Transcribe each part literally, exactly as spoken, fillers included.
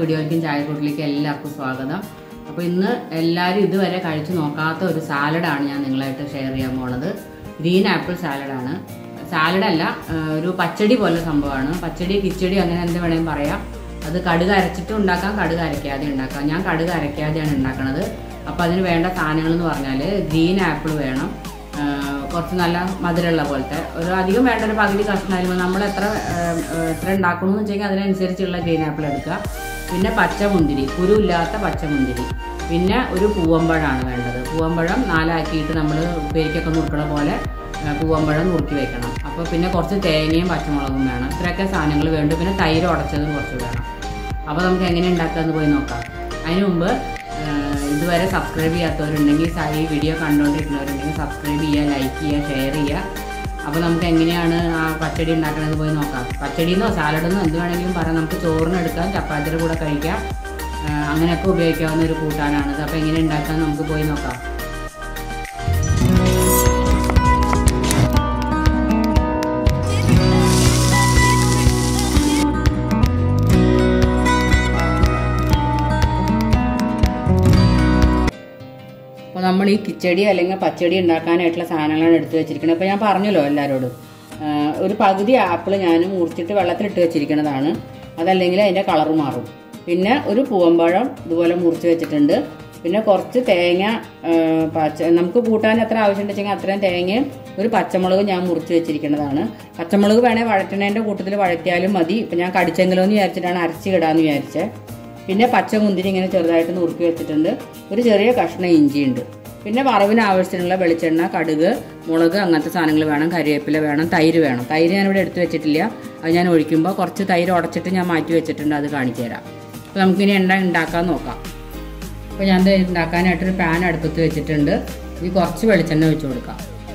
വീഡിയോയിലേക്കും ചായക്കൂട്ടിലേക്കും എല്ലാവർക്കും സ്വാഗതം. അപ്പോൾ ഇന്ന് എല്ലാവരും ഇതുവരെ കഴിച്ചു നോക്കാത്ത ഒരു സാലഡാണ് ഞാൻ നിങ്ങളായിട്ട് ഷെയർ ചെയ്യാൻ പോണത്. Green apple സാലഡാണ്. സാലഡല്ല, ഒരു പച്ചടി പോലെ സംഭവമാണ്. പച്ചടി, കിച്ചടി അങ്ങനെ എന്ത് വേണമെങ്കിലും പറയാം. അത് കടുക് അരച്ചിട്ട് ഉണ്ടാക്കാം, കടുക് അരയ്ക്കാതെ ഉണ്ടാക്കാം. ഞാൻ കടുക് അരയ്ക്കാതെയാണ് ഉണ്ടാക്കുന്നത്. അപ്പോൾ അതിന് വേണ്ട സാധനങ്ങൾ എന്ന് പറഞ്ഞാൽ ഗ്രീൻ ആപ്പിൾ വേണം, കുറച്ച് നല്ല മധുരമുള്ള പോലത്തെ, ഒരു അധികം വേണ്ട ഒരു പകുതി കഷ്ണമായാലും നമ്മൾ എത്ര എത്ര ഉണ്ടാക്കണമെന്ന് വെച്ചെങ്കിൽ അതിനനുസരിച്ചുള്ള ഗ്രീൻ ആപ്പിൾ എടുക്കുക. പിന്നെ പച്ചമുന്തിരി, കുരുവില്ലാത്ത പച്ചമുന്തിരി. പിന്നെ ഒരു പൂവമ്പഴമാണ് വേണ്ടത്. പൂവമ്പഴം നാലാക്കിയിട്ട് നമ്മൾ ഉപ്പേരിക്കൊക്കെ നുറുക്കണ പോലെ പൂവമ്പഴം നുറുക്കി വെക്കണം. അപ്പോൾ പിന്നെ കുറച്ച് തേങ്ങയും പച്ചമുളകും വേണം. ഇത്രയൊക്കെ സാധനങ്ങൾ വേണ്ടു. പിന്നെ തൈര് ഉടച്ചതും കുറച്ച് വേണം. അപ്പോൾ നമുക്ക് എങ്ങനെ ഉണ്ടാക്കാമെന്ന് പോയി നോക്കാം. അതിന് മുമ്പ് ഇതുവരെ സബ്സ്ക്രൈബ് ചെയ്യാത്തവരുണ്ടെങ്കിൽ, ഈ വീഡിയോ കണ്ടുകൊണ്ടിരിക്കുന്നവരുണ്ടെങ്കിൽ സബ്സ്ക്രൈബ് ചെയ്യുക, ലൈക്ക് ചെയ്യുക, ഷെയർ ചെയ്യുക. അപ്പോൾ നമുക്ക് എങ്ങനെയാണ് ആ പച്ചടി ഉണ്ടാക്കണമെന്ന് പോയി നോക്കാം. പച്ചടിയെന്നോ സാലഡെന്നോ എന്ത് വേണമെങ്കിലും പറയാം. നമുക്ക് ചോറിനെടുക്കാം, ചപ്പാത്തിയുടെ കൂടെ കഴിക്കാം, അങ്ങനെയൊക്കെ ഉപയോഗിക്കാവുന്ന ഒരു കൂട്ടാനാണിത്. അപ്പോൾ എങ്ങനെ ഉണ്ടാക്കാമെന്ന് നമുക്ക് പോയി നോക്കാം. അപ്പോൾ നമ്മൾ ഈ കിച്ചടി അല്ലെങ്കിൽ പച്ചടി ഉണ്ടാക്കാനായിട്ടുള്ള സാധനങ്ങളാണ് എടുത്ത് വെച്ചിരിക്കുന്നത്. അപ്പോൾ ഞാൻ പറഞ്ഞല്ലോ എല്ലാവരോടും, ഒരു പകുതി ആപ്പിൾ ഞാൻ മുറിച്ചിട്ട് വെള്ളത്തിലിട്ട് വെച്ചിരിക്കുന്നതാണ്. അതല്ലെങ്കിൽ അതിൻ്റെ കളർ മാറും. പിന്നെ ഒരു പൂവമ്പഴം ഇതുപോലെ മുറിച്ച് വെച്ചിട്ടുണ്ട്. പിന്നെ കുറച്ച് തേങ്ങ, പച്ച നമുക്ക് കൂട്ടാൻ എത്ര ആവശ്യമുണ്ടെങ്കിൽ അത്രയും തേങ്ങയും ഒരു പച്ചമുളക് ഞാൻ മുറിച്ച് വെച്ചിരിക്കുന്നതാണ്. പച്ചമുളക് വേണേൽ വഴറ്റണേൻ്റെ കൂട്ടത്തിൽ വഴറ്റിയാലും മതി. ഇപ്പം ഞാൻ കടിച്ചെങ്കിലോ എന്ന് വിചാരിച്ചിട്ടാണ് അരച്ച് ഇടാമെന്ന് വിചാരിച്ചത്. പിന്നെ പച്ചമുന്തിരി ഇങ്ങനെ ചെറുതായിട്ട് നുറുക്കി വെച്ചിട്ടുണ്ട്. ഒരു ചെറിയ കഷ്ണം ഇഞ്ചിയുണ്ട്. പിന്നെ വറവിന് ആവശ്യത്തിനുള്ള വെളിച്ചെണ്ണ, കടുക്, മുളക്, അങ്ങനത്തെ സാധനങ്ങൾ വേണം. കരിവേപ്പില വേണം, തൈര് വേണം. തൈര് ഞാനിവിടെ എടുത്ത് വെച്ചിട്ടില്ല. അത് ഞാൻ ഒഴിക്കുമ്പോൾ കുറച്ച് തൈര് ഉടച്ചിട്ട് ഞാൻ മാറ്റി വെച്ചിട്ടുണ്ട്. അത് കാണിച്ചു തരാം. അപ്പോൾ നമുക്കിനി എണ്ണ ഉണ്ടാക്കാൻ നോക്കാം. അപ്പോൾ ഞാൻ ഉണ്ടാക്കാനായിട്ടൊരു പാൻ അടുപ്പത്ത് വെച്ചിട്ടുണ്ട്. ഇത് കുറച്ച് വെളിച്ചെണ്ണ ഒഴിച്ചു കൊടുക്കാം.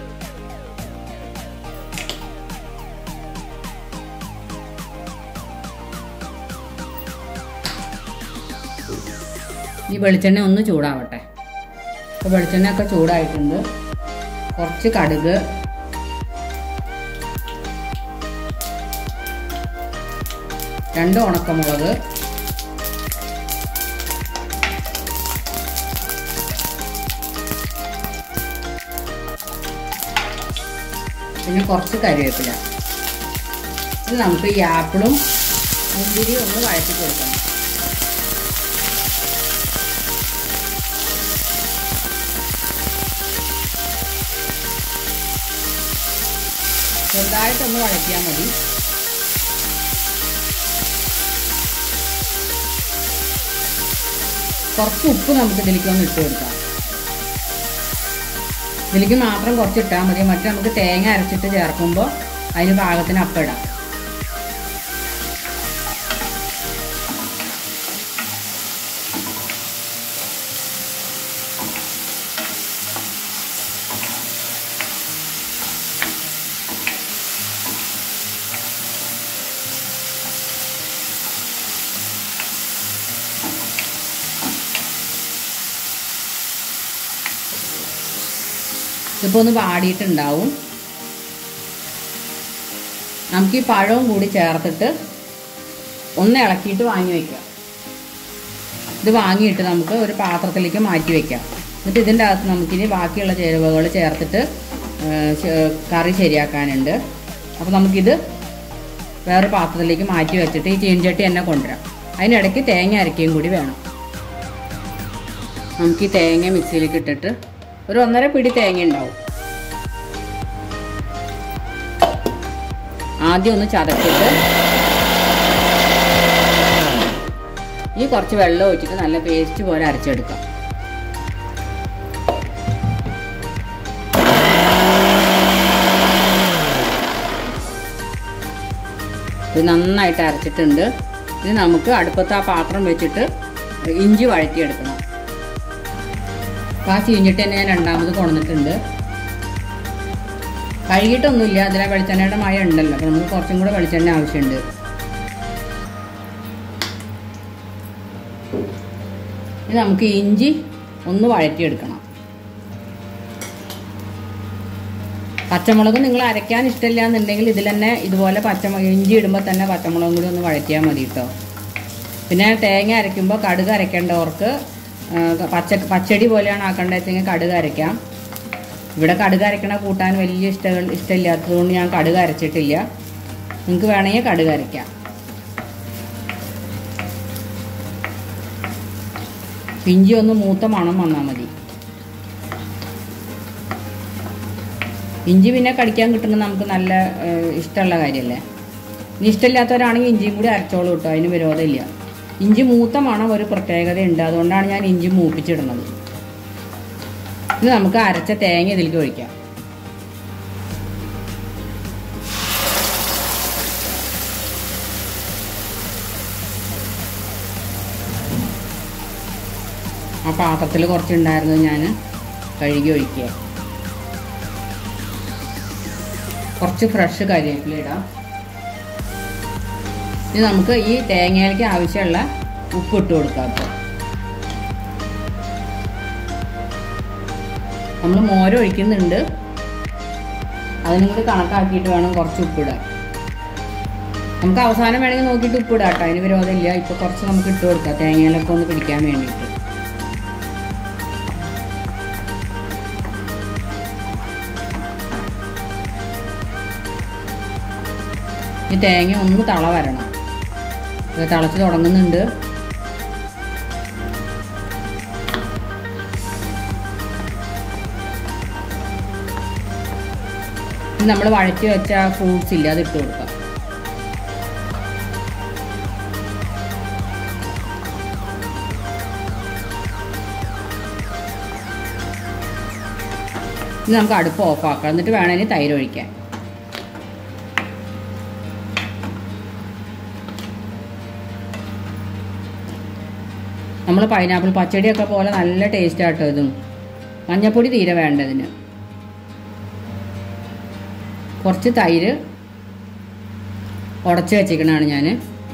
ഈ വെളിച്ചെണ്ണ ഒന്ന് ചൂടാവട്ടെ. അപ്പോൾ വെളിച്ചെണ്ണ ഒക്കെ ചൂടായിട്ടുണ്ട്. കുറച്ച് കടുക്, രണ്ട് ഉണക്കമുളക്, പിന്നെ കുറച്ച് കരിവേപ്പില. ഇത് നമുക്ക് ഈ ആപ്പിളും മുന്തിരിയും ഒന്ന് വഴറ്റി കൊടുക്കണം. ചെറുതായിട്ടൊന്ന് വഴറ്റിയാൽ മതി. കുറച്ച് ഉപ്പ് നമുക്ക് ഇതിലേക്ക് ഒന്ന് ഇട്ട് കൊടുക്കാം. ഇതിലേക്ക് മാത്രം കുറച്ച് ഇട്ടാൽ മതി. മറ്റേ നമുക്ക് തേങ്ങ അരച്ചിട്ട് ചേർക്കുമ്പോൾ അതിന് പാകത്തിന് അപ്പം ഇടാം. ഇതിപ്പോൾ ഒന്ന് വാടിയിട്ടുണ്ടാവും. നമുക്ക് ഈ പഴവും കൂടി ചേർത്തിട്ട് ഒന്ന് ഇളക്കിയിട്ട് വാങ്ങി വയ്ക്കാം. ഇത് വാങ്ങിയിട്ട് നമുക്ക് ഒരു പാത്രത്തിലേക്ക് മാറ്റി വയ്ക്കാം. എന്നിട്ട് ഇതിൻ്റെ അകത്ത് നമുക്കിനി ബാക്കിയുള്ള ചേരുവകൾ ചേർത്തിട്ട് കറി ശരിയാക്കാനുണ്ട്. അപ്പോൾ നമുക്കിത് വേറെ പാത്രത്തിലേക്ക് മാറ്റി വെച്ചിട്ട് ഈ ചീൻചട്ടി തന്നെ കൊണ്ടുവരാം. അതിനിടയ്ക്ക് തേങ്ങ അരക്കുകയും കൂടി വേണം. നമുക്ക് ഈ തേങ്ങ മിക്സിയിലേക്ക് ഇട്ടിട്ട് ഒരു ഒന്നര പിടി തേങ്ങ ഉണ്ടാവും. ആദ്യം ഒന്ന് ചതച്ചിട്ട് ഈ കുറച്ച് വെള്ളം ഒഴിച്ചിട്ട് നല്ല പേസ്റ്റ് പോലെ അരച്ചെടുക്കാം. ഇത് നന്നായിട്ട് അരച്ചിട്ടുണ്ട്. ഇത് നമുക്ക് അടുപ്പത്ത് ആ പാത്രം വെച്ചിട്ട് ഇഞ്ചി വഴറ്റിയെടുക്കണം. ആ ചീഞ്ഞിട്ട് തന്നെ ഞാൻ രണ്ടാമത് കൊണ്ടുവന്നിട്ടുണ്ട്. കഴുകിയിട്ടൊന്നുമില്ല, അതിലെ വെളിച്ചെണ്ണയുടെ മയം ഉണ്ടല്ലോ. അപ്പോൾ നമുക്ക് കുറച്ചും കൂടെ വെളിച്ചെണ്ണ ആവശ്യമുണ്ട്. ഇത് നമുക്ക് ഇഞ്ചി ഒന്ന് വഴറ്റിയെടുക്കണം. പച്ചമുളക് നിങ്ങൾ അരയ്ക്കാൻ ഇഷ്ടമില്ല എന്നുണ്ടെങ്കിൽ ഇതിൽ തന്നെ ഇതുപോലെ പച്ചമുളക് ഇഞ്ചി ഇടുമ്പോൾ തന്നെ പച്ചമുളകും കൂടി ഒന്ന് വഴറ്റിയാൽ മതി കേട്ടോ. പിന്നെ തേങ്ങ അരയ്ക്കുമ്പോൾ കടുക് അരയ്ക്കേണ്ടവർക്ക് പച്ച പച്ചടി പോലെയാണ് ആക്കേണ്ടത് വെച്ചെങ്കിൽ കടുക് അരയ്ക്കാം. ഇവിടെ കടുക് അരയ്ക്കണ കൂട്ടാൻ വലിയ ഇഷ്ട ഇഷ്ടമില്ലാത്തതുകൊണ്ട് ഞാൻ കടുക് അരച്ചിട്ടില്ല. നിങ്ങൾക്ക് വേണമെങ്കിൽ കടുക് അരയ്ക്കാം. ഇഞ്ചി ഒന്ന് മൂത്ത മണം വന്നാൽ മതി. ഇഞ്ചി പിന്നെ കടിക്കാൻ കിട്ടുന്നത് നമുക്ക് നല്ല ഇഷ്ടമുള്ള കാര്യമല്ലേ. ഇനി ഇഷ്ടമില്ലാത്തവരാണെങ്കിൽ ഇഞ്ചിയും കൂടി അരച്ചോളൂ കേട്ടോ, അതിന് വിരോധമില്ല. ഇഞ്ചി മൂത്ത മണം ഒരു പ്രത്യേകതയുണ്ട്, അതുകൊണ്ടാണ് ഞാൻ ഇഞ്ചി മൂപ്പിച്ചിടുന്നത്. ഇനി നമുക്ക് അരച്ച തേങ്ങ ഇതിലേക്ക് ഒഴിക്കാം. ആ പാത്രത്തിൽ കുറച്ചുണ്ടായിരുന്നത് ഞാൻ കഴുകി ഒഴിക്കുക. കുറച്ച് ഫ്രഷ് കരിവേപ്പില ഇടാം. ഇനി നമുക്ക് ഈ തേങ്ങയിലേക്ക് ആവശ്യമുള്ള ഉപ്പ് ഇട്ട് കൊടുക്കാം. അപ്പോൾ നമ്മൾ മോര് ഒഴിക്കുന്നുണ്ട്, അതിനും കൂടി കണക്കാക്കിയിട്ട് വേണം കുറച്ച് ഉപ്പിടാൻ. നമുക്ക് അവസാനം വേണമെങ്കിൽ നോക്കിയിട്ട് ഉപ്പിടാം കേട്ടോ, അതിന് വിരോധമില്ല. ഇപ്പോൾ കുറച്ച് നമുക്ക് ഇട്ട് കൊടുക്കാം തേങ്ങയിലൊക്കെ ഒന്ന് പിടിക്കാൻ വേണ്ടിയിട്ട്. ഈ തേങ്ങ ഒന്ന് തള വരണം. ഇത് തിളച്ച് തുടങ്ങുന്നുണ്ട്. ഇനി നമ്മൾ വഴറ്റി വെച്ച ഫ്രൂട്ട്സ് ഇല്ല, അത് ഇട്ട് കൊടുക്കാം. ഇനി നമുക്ക് അടുപ്പ് ഓഫാക്കാം. എന്നിട്ട് വേണമെങ്കിൽ തൈര് ഒഴിക്കാൻ. നമ്മൾ പൈനാപ്പിൾ പച്ചടിയൊക്കെ പോലെ നല്ല ടേസ്റ്റ് ആട്ടോ ഇതും. മഞ്ഞപ്പൊടി തീരെ വേണ്ടതിന്. കുറച്ച് തൈര് ഉടച്ച് വെച്ചിരിക്കണതാണ് ഞാൻ.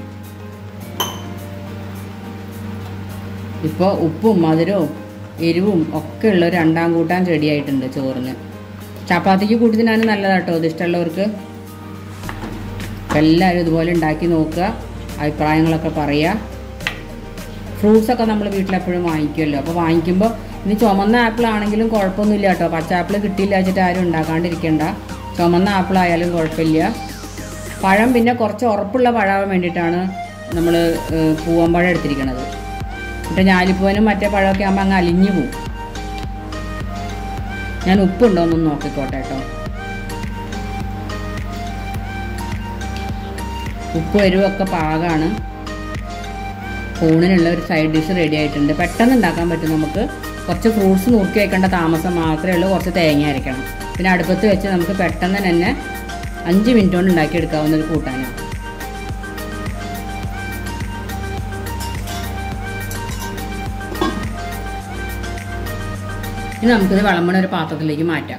ഇപ്പോൾ ഉപ്പും മധുരവും എരിവും ഒക്കെ ഉള്ള ഒരു രണ്ടാം കൂട്ടാൻ റെഡി ആയിട്ടുണ്ട് ചോറിന്. ചപ്പാത്തിക്ക് കൂട്ടി തിന്നാനും നല്ലതാട്ടോ ഇത്, ഇഷ്ടമുള്ളവർക്ക്. എല്ലാവരും ഇതുപോലെ ഉണ്ടാക്കി നോക്കുക, അഭിപ്രായങ്ങളൊക്കെ പറയുക. ഫ്രൂട്ട്സൊക്കെ നമ്മൾ വീട്ടിലെപ്പോഴും വാങ്ങിക്കുമല്ലോ. അപ്പോൾ വാങ്ങിക്കുമ്പോൾ ഇനി ചുമന്ന ആപ്പിൾ ആണെങ്കിലും കുഴപ്പമൊന്നുമില്ല കേട്ടോ. പച്ച ആപ്പിൾ കിട്ടിയില്ല വെച്ചിട്ട് ആരും ഉണ്ടാക്കാണ്ടിരിക്കേണ്ട. ചുമന്ന ആപ്പിൾ ആയാലും കുഴപ്പമില്ല. പഴം പിന്നെ കുറച്ച് ഉറപ്പുള്ള പഴമാവാൻ വേണ്ടിയിട്ടാണ് നമ്മൾ പൂവമ്പഴം എടുത്തിരിക്കുന്നത്. എന്നിട്ട് ഞാലിപ്പൂവനും മറ്റേ പഴമൊക്കെ ആകുമ്പോൾ അങ്ങ് അലിഞ്ഞു പോവും. ഞാൻ ഉപ്പുണ്ടോയെന്നൊന്ന് നോക്കിക്കോട്ടെ കേട്ടോ. ഉപ്പ് എരിവൊക്കെ പാകമാണ്. ഊണിനുള്ള ഒരു സൈഡ് ഡിഷ് റെഡി ആയിട്ടുണ്ട്. പെട്ടെന്ന് ഉണ്ടാക്കാൻ പറ്റും നമുക്ക്. കുറച്ച് ഫ്രൂട്ട്സ് നുറുക്കി വെക്കേണ്ട താമസം മാത്രമേ ഉള്ളൂ. കുറച്ച് തേങ്ങ അരയ്ക്കണം. പിന്നെ അടുപ്പത്ത് വെച്ച് നമുക്ക് പെട്ടെന്ന് തന്നെ അഞ്ച് മിനിറ്റ് കൊണ്ട് ഉണ്ടാക്കിയെടുക്കാവുന്ന ഒരു കൂട്ടാനാണ്. ഇനി നമുക്കിത് വിളമ്പണ ഒരു പാത്രത്തിലേക്ക് മാറ്റാം.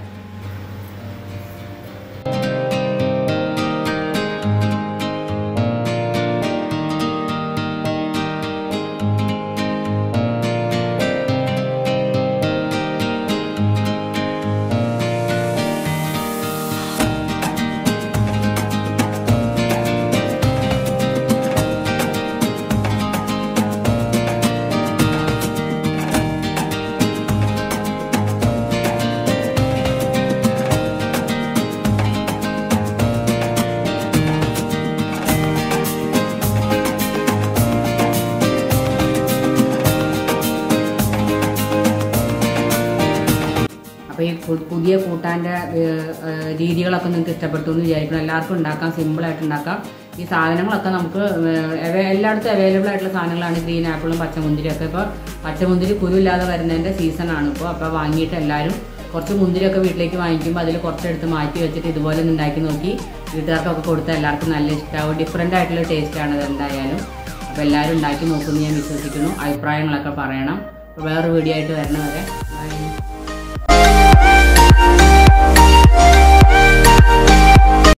അപ്പോൾ ഈ പുതിയ കൂട്ടാൻ്റെ രീതികളൊക്കെ നിങ്ങൾക്ക് ഇഷ്ടപ്പെട്ടു എന്ന് വിചാരിക്കണം. എല്ലാവർക്കും ഉണ്ടാക്കാം, സിമ്പിളായിട്ട് ഉണ്ടാക്കാം. ഈ സാധനങ്ങളൊക്കെ നമുക്ക് എല്ലായിടത്തും അവൈലബിൾ ആയിട്ടുള്ള സാധനങ്ങളാണ്. ഗ്രീൻ ആപ്പിളും പച്ചമുന്തിരിയൊക്കെ. ഇപ്പോൾ പച്ചമുന്തിരി കുരുവില്ലാതെ വരുന്നതിൻ്റെ സീസണാണ് ഇപ്പോൾ. അപ്പോൾ വാങ്ങിയിട്ട് എല്ലാവരും കുറച്ച് മുന്തിരിയൊക്കെ വീട്ടിലേക്ക് വാങ്ങിക്കുമ്പോൾ അതിൽ കുറച്ചെടുത്ത് മാറ്റി വെച്ചിട്ട് ഇതുപോലെ ഒന്ന് ഉണ്ടാക്കി നോക്കി വീട്ടുകാർക്കൊക്കെ കൊടുത്താൽ എല്ലാവർക്കും നല്ല ഇഷ്ടമാവും. ഡിഫറെൻ്റ് ആയിട്ടുള്ള ടേസ്റ്റാണ് ഇത് എന്തായാലും. അപ്പോൾ എല്ലാവരും ഉണ്ടാക്കി നോക്കുമെന്ന് ഞാൻ വിശ്വസിക്കുന്നു. അഭിപ്രായങ്ങളൊക്കെ പറയണം. അപ്പോൾ വേറൊരു വീഡിയോ ആയിട്ട് വരണവരെ ബൈ.